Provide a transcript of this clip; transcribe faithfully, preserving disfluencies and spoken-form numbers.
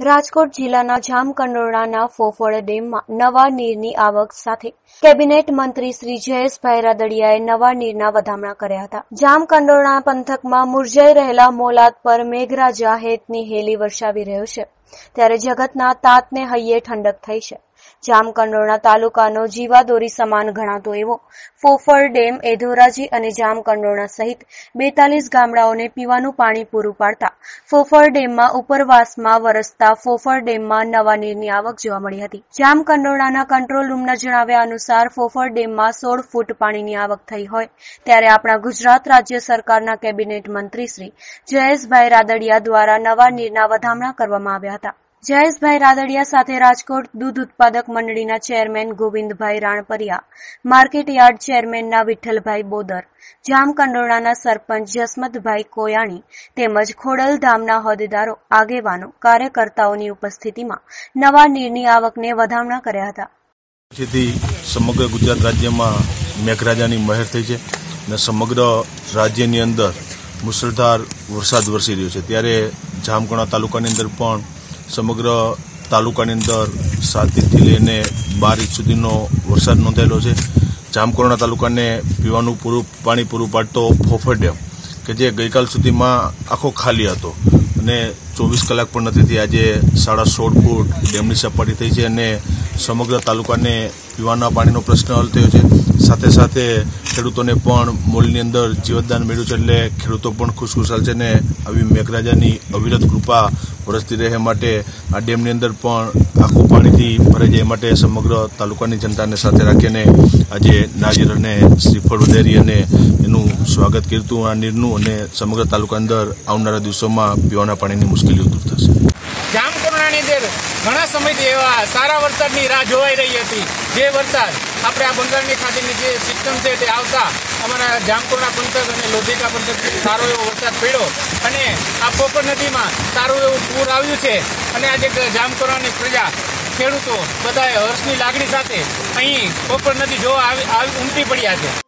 રાજકોટ જિલ્લાના જામકંડોરણાના ફોફળ ડેમમાં નવા નીરની આવક સાથે કેબિનેટ મંત્રી શ્રી જયેશભાઈ રાદડિયાએ નવા નીરના વધામણા કર્યા હતા। જામકંડોરણા પંથકમાં મુરઝાઈ રહેલા મોલાદ પર મેઘરાજા હેતની હેલી વરસાવી રહ્યો છે, ત્યારે જગતના તાતને હૈયે ઠંડક થઈ છે। જામકંડોરણા તાલુકાનો જીવાદોરી સમાન ગણાતો એવો ફોફળ ડેમ એ ધોરાજી અને જામકંડોરણા સહિત બેતાલીસ ગામડાઓને પીવાનું પાણી પૂરું પાડતા ફોફળ ડેમમાં ઉપરવાસમાં વરસતા ફોફળ ડેમમાં નવા નીરની આવક જોવા મળી હતી। જામકંડોરણાના કંટ્રોલ રૂમના જણાવ્યા અનુસાર ફોફળ ડેમમાં સોળ ફૂટ પાણીની આવક થઈ હોય ત્યારે આપણા ગુજરાત રાજ્ય સરકારના કેબિનેટ મંત્રી શ્રી જયેશભાઈ રાદડિયા દ્વારા નવા નીરના વધામણા કરવામાં આવ્યા હતા। જયેશભાઈ રાદડિયા સાથે રાજકોટ દૂધ ઉત્પાદક મંડળીના chairman Govindbhai Ranpariya, market yard ચેરમેનના વિઠ્ઠલભાઈ બોદર, જામકંડોરણાના સરપંચ જસમતભાઈ કોયાણી તેમજ ખોડલધામના હોદ્દેદારો, આગેવાનો, કાર્યકર્તાઓની ઉપસ્થિતિમાં નવા નીરની આવકને વધામણા કર્યા હતા। જેથી સમગ્ર ગુજરાત રાજ્યમાં મેઘરાજાની મહેર થઈ છે અને સમગ્ર રાજ્યની અંદર મુશળધાર વરસાદ વરસી રહ્યો છે, ત્યારે જામકંડોરણા તાલુકાની અંદર પણ સમગ્ર તાલુકાની અંદર સાત ઇંચથી લઈને બાર ઇંચ સુધીનો વરસાદ નોંધાયેલો છે। જામકંડોરણા તાલુકાને પીવાનું પૂરું પાણી પૂરું પાડતો ફોફળ ડેમ કે જે ગઈકાલ સુધીમાં આખો ખાલી હતો અને ચોવીસ કલાક પણ નથી થઈ, આજે સાડા સોળ ફૂટ ડેમની સપાટી થઈ છે અને સમગ્ર તાલુકાને પીવાના પાણીનો પ્રશ્ન હલ થયો છે। સાથે સાથે ખેડૂતોને પણ મોલની અંદર જીવતદાન મળ્યું છે, એટલે ખેડૂતો પણ ખુશખુશાલ છે ને આવી મેઘરાજાની અવિરત કૃપા વરસતી રહે માટે આ ડેમની અંદર પણ આખું પાણીથી ભરાઈ જાય માટે સમગ્ર તાલુકાની જનતાને સાથે રાખીને આજે નારિયેળ અને શ્રીફળ વધારી અને એનું સ્વાગત કર્યું આ નીરનું, અને સમગ્ર તાલુકા અંદર આવનારા દિવસોમાં પીવાના પાણીની મુશ્કેલીઓ દૂર થશે। જામકંડોરણાની અંદર ઘણા સમયથી એવા સારા વરસાદની રાહ જોવાઈ રહી હતી, જે વરસાદ આપણે આ બંગાળની ખાડીની જે સિસ્ટમ છે તે આવતા અમારા જામકંડોરણા પંથક અને લોધિકા પંથક સારો એવો વરસાદ પડ્યો અને આ ફોફળ નદીમાં સારું એવું પૂર આવ્યું છે અને આજે જામકંડોરણાની પ્રજા, ખેડૂતો બધાએ હર્ષની લાગણી સાથે અહીં ફોફળ નદી જોવા આવી ઉમટી પડ્યા છે।